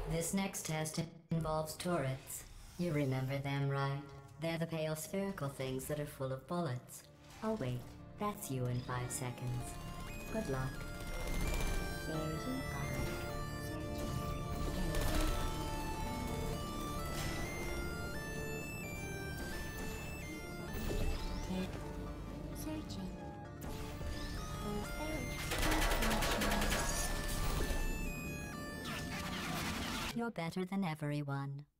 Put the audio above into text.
This next test involves turrets. You remember them, right? They're the pale spherical things that are full of bullets. Oh wait, that's you in 5 seconds. Good luck. There you are. Searching. Who's there? You're better than everyone.